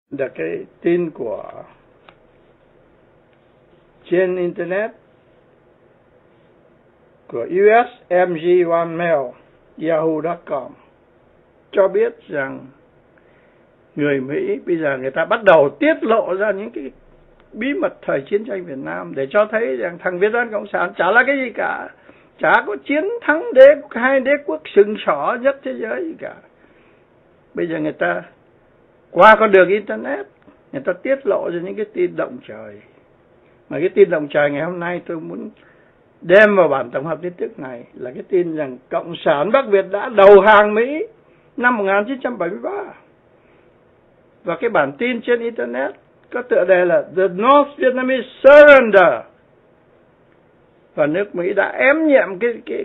được cái tin của trên internet của USMG One Mail Yahoo.com cho biết rằng người Mỹ bây giờ người ta bắt đầu tiết lộ ra những cái bí mật thời chiến tranh Việt Nam để cho thấy rằng thằng Việt Nam Cộng sản chả là cái gì cả, chả có chiến thắng hai đế quốc sừng sỏ nhất thế giới gì cả. Bây giờ người ta qua con đường internet người ta tiết lộ ra những cái tin động trời. Mà cái tin động trời ngày hôm nay tôi muốn đem vào bản tổng hợp tin tức này là cái tin rằng Cộng sản Bắc Việt đã đầu hàng Mỹ năm 1973. Và cái bản tin trên internet có tựa đề là The North Vietnamese Surrender. Và nước Mỹ đã ém nhẹm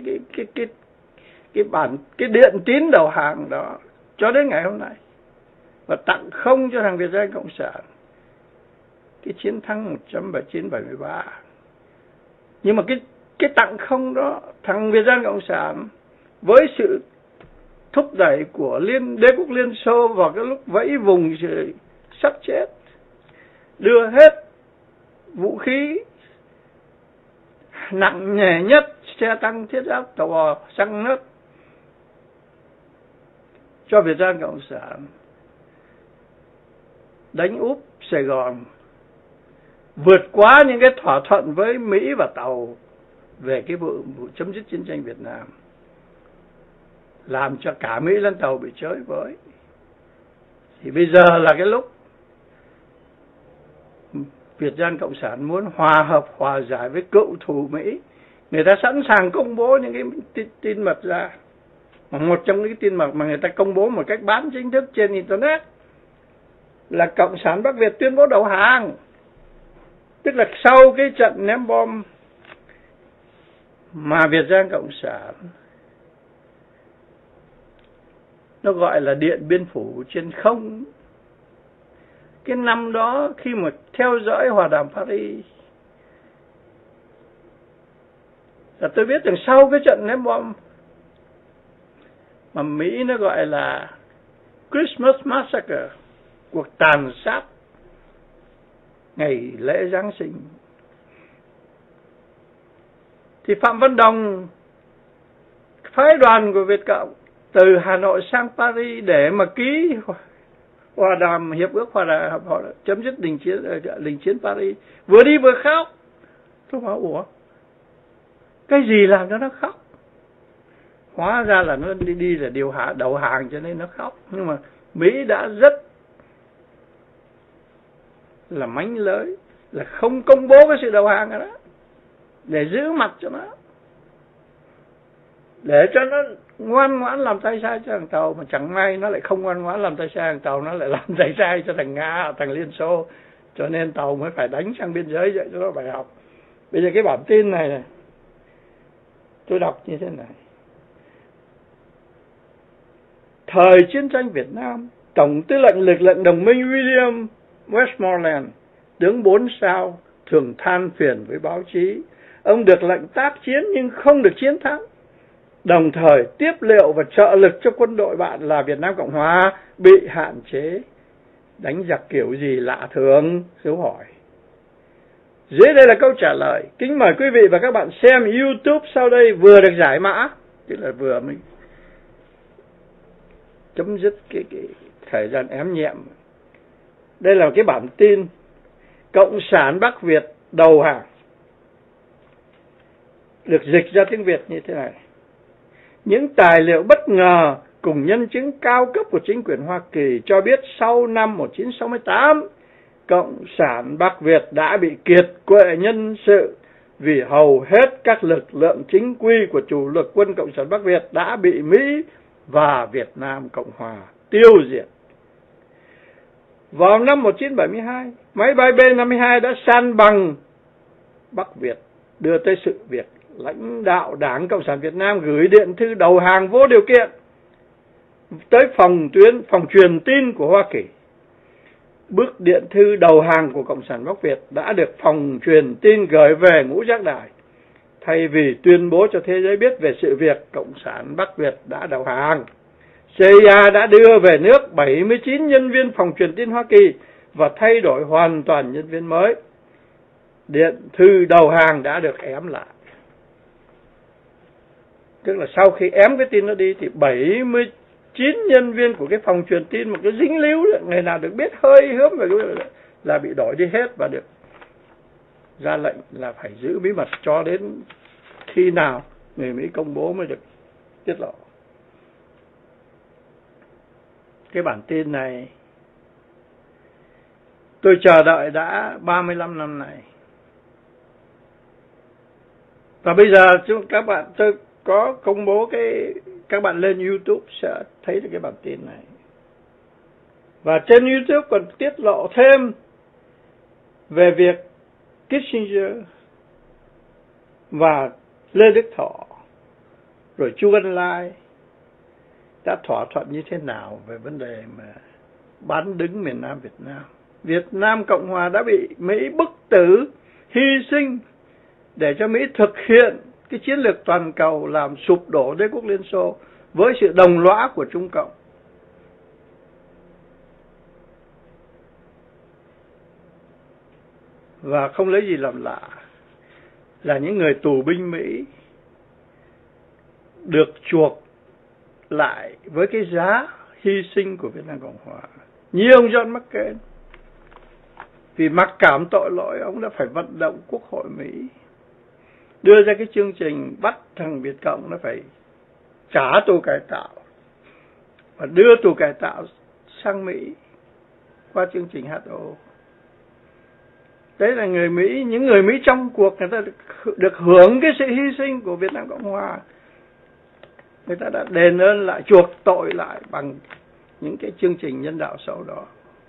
cái điện tín đầu hàng đó cho đến ngày hôm nay và tặng không cho thằng Việt Nam Cộng sản cái chiến thắng 1979-73. Nhưng mà cái tặng không đó, thằng Việt Nam Cộng sản với sự thúc đẩy của đế quốc Liên Xô vào cái lúc vẫy vùng sắp chết, đưa hết vũ khí nặng nề nhất, xe tăng, thiết giáp, tàu bò, xăng nước cho Việt Nam Cộng sản đánh úp Sài Gòn, vượt quá những cái thỏa thuận với Mỹ và Tàu về cái vụ chấm dứt chiến tranh Việt Nam, làm cho cả Mỹ lẫn Tàu bị chới với. Thì bây giờ là cái lúc Việt Nam Cộng sản muốn hòa hợp, hòa giải với cựu thù Mỹ. Người ta sẵn sàng công bố những cái tin mật ra. Một trong những cái tin mật mà người ta công bố một cách bán chính thức trên internet là Cộng sản Bắc Việt tuyên bố đầu hàng. Tức là sau cái trận ném bom mà Việt Nam Cộng sản nó gọi là Điện Biên Phủ trên không. Cái năm đó khi mà theo dõi hòa đàm Paris là tôi biết rằng sau cái trận ném bom mà Mỹ nó gọi là Christmas Massacre, cuộc tàn sát ngày lễ Giáng sinh, thì Phạm Văn Đồng phái đoàn của Việt Cộng từ Hà Nội sang Paris để mà ký hòa đàm, hiệp ước hòa đàm chấm dứt đình chiến Paris, vừa đi vừa khóc. Tôi bảo ủa, cái gì làm cho nó khóc? Hóa ra là nó đi là đầu hàng cho nên nó khóc. Nhưng mà Mỹ đã rất là mánh lới, là không công bố cái sự đầu hàng đó để giữ mặt cho nó, để cho nó ngoan ngoãn làm tay sai cho thằng Tàu. Mà chẳng may nó lại không ngoan ngoãn làm tay sai thằng Tàu, nó lại làm tay sai cho thằng Nga, thằng Liên Xô, cho nên Tàu mới phải đánh sang biên giới dạy cho nó bài học. Bây giờ cái bản tin này tôi đọc như thế này: thời chiến tranh Việt Nam, Tổng tư lệnh lực lượng đồng minh William Westmoreland, tướng 4 sao, thường than phiền với báo chí ông được lệnh tác chiến nhưng không được chiến thắng, đồng thời tiếp liệu và trợ lực cho quân đội bạn là Việt Nam Cộng Hòa bị hạn chế. Đánh giặc kiểu gì lạ thường? Dấu hỏi. Dưới đây là câu trả lời. Kính mời quý vị và các bạn xem YouTube sau đây vừa được giải mã, tức là vừa mới chấm dứt cái thời gian ém nhẹm. Đây là cái bản tin Cộng sản Bắc Việt đầu hàng, được dịch ra tiếng Việt như thế này: những tài liệu bất ngờ cùng nhân chứng cao cấp của chính quyền Hoa Kỳ cho biết sau năm 1968, Cộng sản Bắc Việt đã bị kiệt quệ nhân sự vì hầu hết các lực lượng chính quy của chủ lực quân Cộng sản Bắc Việt đã bị Mỹ và Việt Nam Cộng Hòa tiêu diệt. Vào năm 1972, máy bay B-52 đã san bằng Bắc Việt, đưa tới sự việc lãnh đạo Đảng Cộng sản Việt Nam gửi điện thư đầu hàng vô điều kiện tới phòng truyền tin của Hoa Kỳ. Bức điện thư đầu hàng của Cộng sản Bắc Việt đã được phòng truyền tin gửi về Ngũ Giác Đài. Thay vì tuyên bố cho thế giới biết về sự việc Cộng sản Bắc Việt đã đầu hàng, CIA đã đưa về nước 79 nhân viên phòng truyền tin Hoa Kỳ và thay đổi hoàn toàn nhân viên mới. Điện thư đầu hàng đã được ém lại. Tức là sau khi ém cái tin nó đi thì 79 nhân viên của cái phòng truyền tin, một cái dính líu, người nào được biết hơi hớm về cái là bị đổi đi hết và được ra lệnh là phải giữ bí mật cho đến khi nào người Mỹ công bố mới được tiết lộ. Cái bản tin này tôi chờ đợi đã 35 năm này. Và bây giờ các bạn, tôi có công bố các bạn lên YouTube sẽ thấy được cái bản tin này. Và trên YouTube còn tiết lộ thêm về việc Kissinger và Lê Đức Thọ rồi Chu Ân Lai đã thỏa thuận như thế nào về vấn đề mà bán đứng miền Nam Việt Nam. Việt Nam Cộng Hòa đã bị Mỹ bức tử, hy sinh để cho Mỹ thực hiện cái chiến lược toàn cầu làm sụp đổ đế quốc Liên Xô với sự đồng lõa của Trung Cộng. Và không lấy gì làm lạ là những người tù binh Mỹ được chuộc lại với cái giá hy sinh của Việt Nam Cộng Hòa. Như ông John McCain, vì mặc cảm tội lỗi, ông đã phải vận động Quốc hội Mỹ đưa ra cái chương trình bắt thằng Việt Cộng nó phải trả tù cải tạo và đưa tù cải tạo sang Mỹ qua chương trình HO. Đấy là người Mỹ, những người Mỹ trong cuộc, người ta được hưởng cái sự hy sinh của Việt Nam Cộng Hòa. Người ta đã đền ơn lại, chuộc tội lại bằng những cái chương trình nhân đạo sau đó.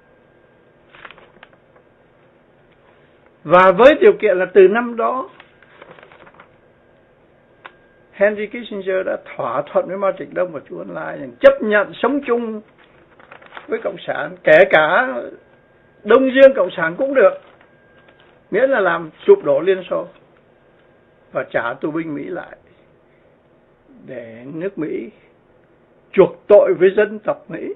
Và với điều kiện là từ năm đó Henry Kissinger đã thỏa thuận với Mao Trạch Đông và Chu Ân Lai rằng chấp nhận sống chung với Cộng sản, kể cả Đông Dương Cộng sản cũng được, miễn là làm sụp đổ Liên Xô và trả tù binh Mỹ lại để nước Mỹ chuộc tội với dân tộc Mỹ.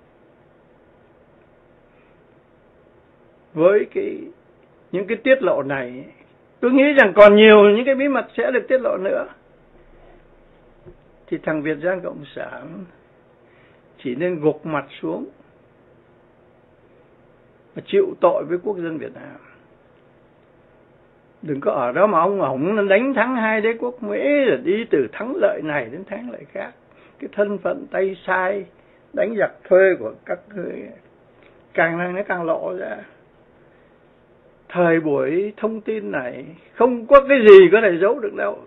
Với những cái tiết lộ này, tôi nghĩ rằng còn nhiều những cái bí mật sẽ được tiết lộ nữa. Thì thằng Việt Giang Cộng sản chỉ nên gục mặt xuống và chịu tội với quốc dân Việt Nam. Đừng có ở đó mà ông đánh thắng hai đế quốc Mỹ rồi đi từ thắng lợi này đến thắng lợi khác. Cái thân phận tay sai đánh giặc thuê của các người càng càng lộ ra. Thời buổi thông tin này không có cái gì có thể giấu được đâu.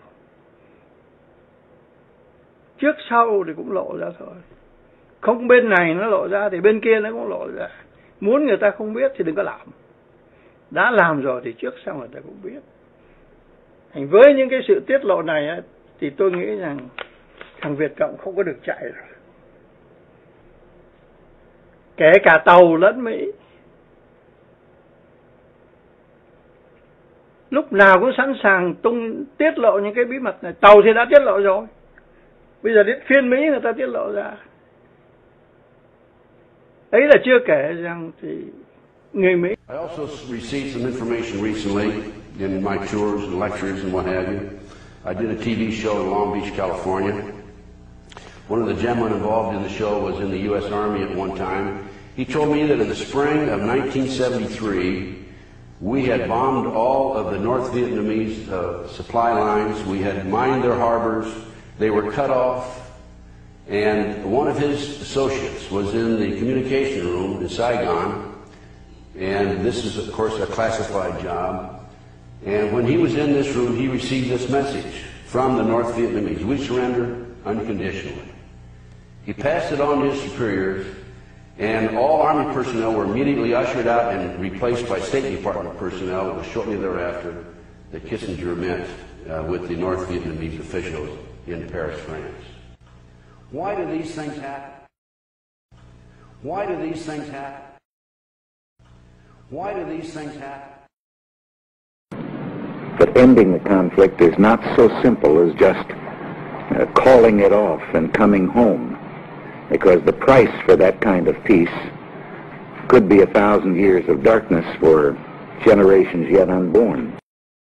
Trước sau thì cũng lộ ra thôi. Không bên này nó lộ ra thì bên kia nó cũng lộ ra. Muốn người ta không biết thì đừng có làm. Đã làm rồi thì trước sau người ta cũng biết. Thành với những cái sự tiết lộ này thì tôi nghĩ rằng thằng Việt Cộng không có được chạy rồi. Kể cả tàu lẫn Mỹ. Lúc nào cũng sẵn sàng tiết lộ những cái bí mật này. Tàu thì đã tiết lộ rồi. Bây giờ đến phiên Mỹ người ta tiết lộ ra. Ấy là chưa kể rằng thì người Mỹ. I also received some information recently in my tours and lectures and what have you. I did a TV show in Long Beach, California. One of the gentlemen involved in the show was in the U.S. Army at one time. He told me that in the spring of 1973, we had bombed all of the North Vietnamese supply lines. We had mined their harbors. They were cut off. And one of his associates was in the communication room in Saigon. And this is, of course, a classified job. And when he was in this room, he received this message from the North Vietnamese: we surrender unconditionally. He passed it on to his superiors, and all Army personnel were immediately ushered out and replaced by State Department personnel. It was shortly thereafter that Kissinger met with the North Vietnamese officials in Paris, France. Why do these things happen? Why do these things happen? Why do these things happen? But ending the conflict is not so simple as just calling it off and coming home, because the price for that kind of peace could be 1,000 years of darkness for generations yet unborn.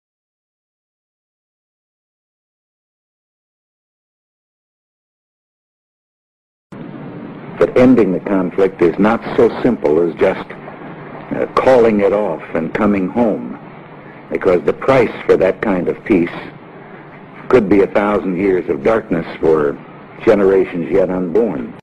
But ending the conflict is not so simple as just calling it off and coming home, because the price for that kind of peace could be 1,000 years of darkness for generations yet unborn.